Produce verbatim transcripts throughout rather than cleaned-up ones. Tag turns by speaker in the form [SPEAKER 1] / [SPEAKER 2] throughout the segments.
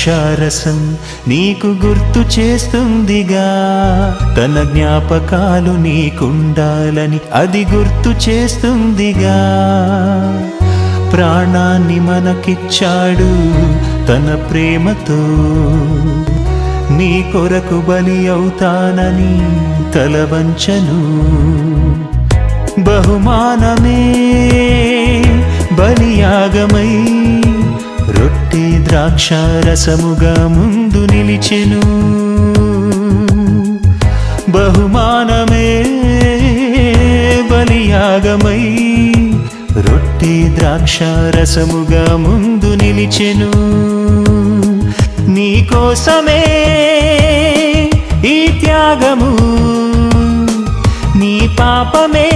[SPEAKER 1] ద్రాక్షారసం నీకు గుర్తు చేస్తుందిగా, తన జ్ఞాపకాలు నీకుండాలని అది గుర్తు చేస్తుందిగా. ప్రాణాన్ని మనకిచ్చాడు తన ప్రేమతో, నీ కొరకు బలి అవుతానని తలవంచను. బహుమానమే బలియాగమై రొట్టె ద్రాక్షారసముగా ముందు నిలిచెను. బహుమానమే బలియాగమై రొట్టె ద్రాక్షారసముగా ముందు నిలిచెను. నీ కోసమే ఈ త్యాగము, నీ పాపమే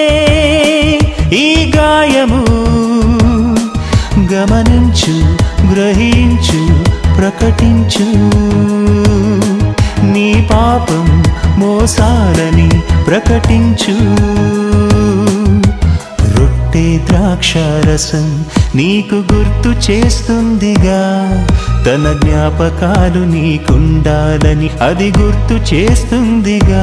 [SPEAKER 1] ఈ గాయము. గమనించు, గ్రహించు, ప్రకటించు, నీ పాపం మోసాలని ప్రకటించు. రొట్టె ద్రాక్షారసం నీకు గుర్తు చేస్తుందిగా, తన జ్ఞాపకాలు నీకుండాలని అది గుర్తు చేస్తుందిగా.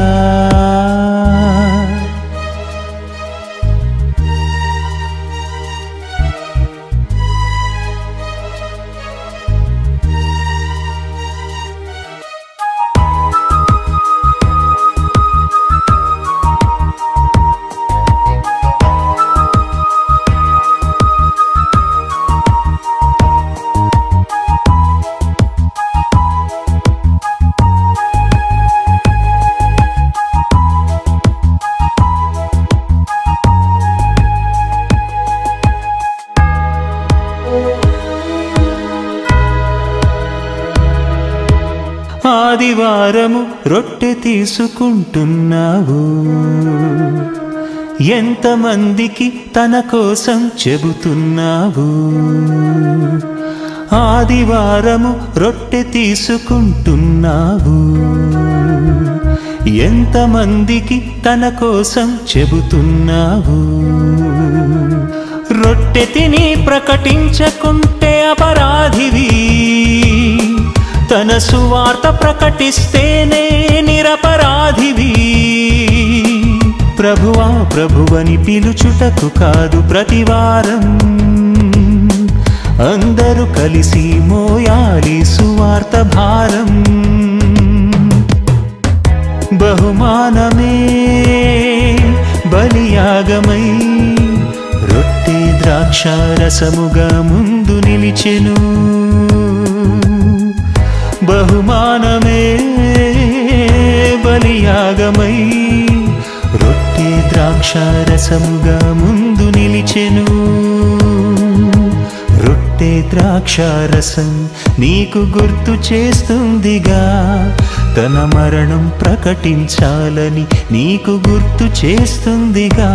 [SPEAKER 1] ఆదివారము రొట్టె తీసుకుంటున్నావు, ఎంతమందికి తన కోసం చెబుతున్నావు. ఆదివారము రొట్టె తీసుకుంటున్నావు, ఎంతమందికి తన కోసం చెబుతున్నావు. రొట్టె తిని ప్రకటించకుంటే అపరాధివి, తన సువార్త ప్రకటిస్తేనే నిరపరాధివి. ప్రభువా ప్రభువని పిలుచుటకు కాదు ప్రతివారం, అందరూ కలిసి మోయాలి సువార్త భారం. బహుమానమే బలియాగమై రొట్టె ద్రాక్షారసముగా ముందు నిలిచెను. బహుమానమే బలియాగమై రొట్టె ద్రాక్షారసముగా ముందు నిలిచెను. రొట్టె ద్రాక్షారసం నీకు గుర్తు చేస్తుందిగా, తన మరణం ప్రకటించాలని నీకు గుర్తు చేస్తుందిగా.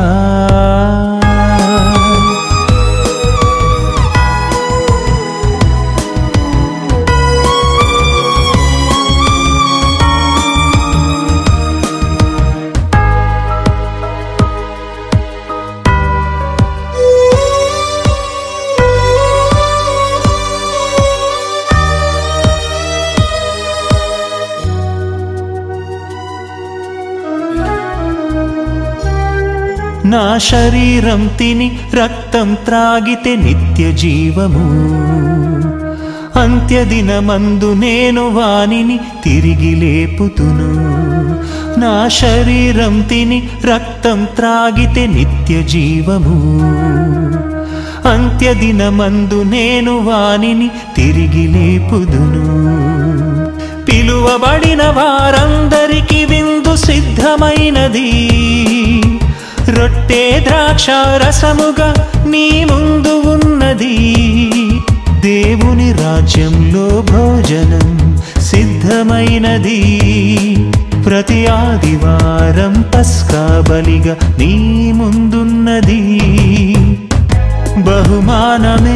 [SPEAKER 1] నా శరీరం తిని రక్తం త్రాగితే నిత్య జీవము, అంత్యదినమందు నేను వానిని తిరిగి లేపుతును. నా శరీరం తిని రక్తం త్రాగితే నిత్య జీవము, అంత్యదినమందు నేను వానిని తిరిగి లేపుదును. పిలువబడిన వారందరికీ విందు సిద్ధమైనది, రొట్టె ద్రాక్షారసముగా నీ ముందు ఉన్నది. దేవుని రాజ్యంలో భోజనం సిద్ధమైనది, ప్రతి ఆదివారం పస్కా బలిగా నీ ముందున్నది. బహుమానమే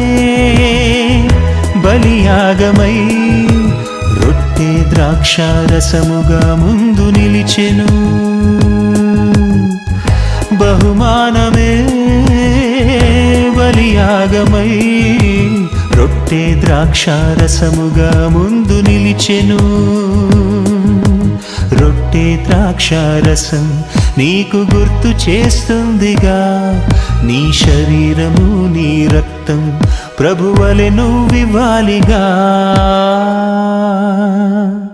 [SPEAKER 1] బలియాగమై రొట్టె ద్రాక్షారసముగా ముందు నిలిచెను. బహుమానమే బలియాగమై రొట్టె ద్రాక్షారసముగా ముందు నిలిచెను. రొట్టె ద్రాక్షారసం నీకు గుర్తు చేస్తుందిగా, నీ శరీరము నీ రక్తం ప్రభువలె నువ్వివ్వాలిగా.